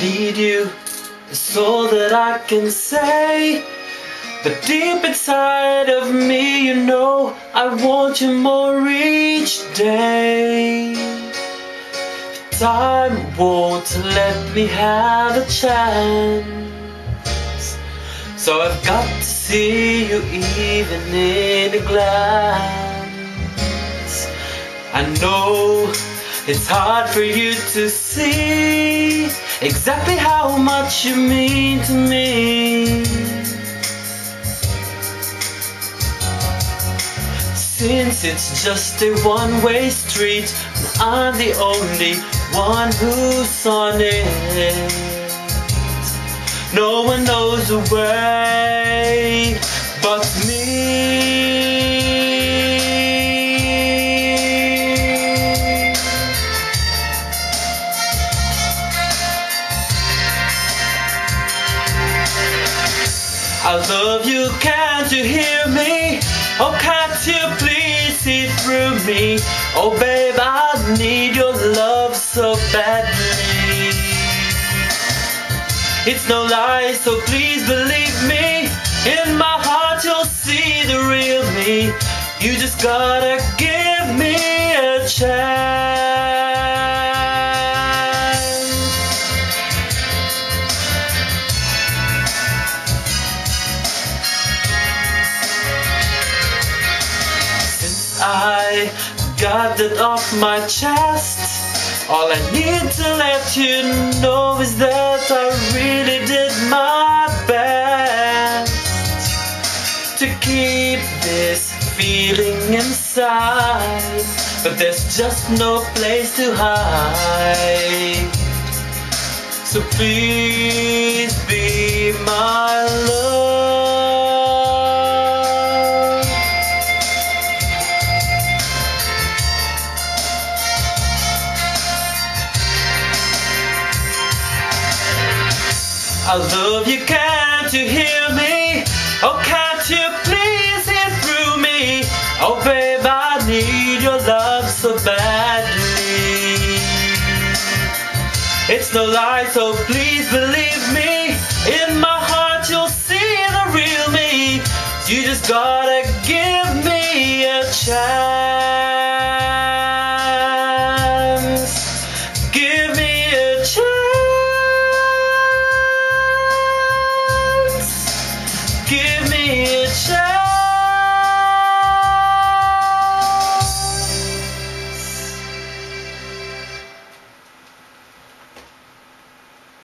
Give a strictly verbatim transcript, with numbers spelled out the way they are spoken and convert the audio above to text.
need you, that's all that I can say. But deep inside of me, you know, I want you more each day. But time won't let me have a chance, so I've got to see you even in a glance. I know it's hard for you to see exactly how much you mean to me. Since it's just a one-way street, I'm the only one who's on it. No one knows the way but me. I love you, can't you hear me? Oh, can't you please see through me? Oh babe, I need your love so badly. It's no lie, so please believe me. In my heart you'll see the real me. You just gotta give me a chance. I got that off my chest. All I need to let you know is that I really did my best to keep this feeling inside, but there's just no place to hide. So please be my love. I love you, can't you hear me? Oh, can't you please hear through me? Oh babe, I need your love so badly. It's no lie, so please believe me. In my heart you'll see the real me. You just gotta give me a chance.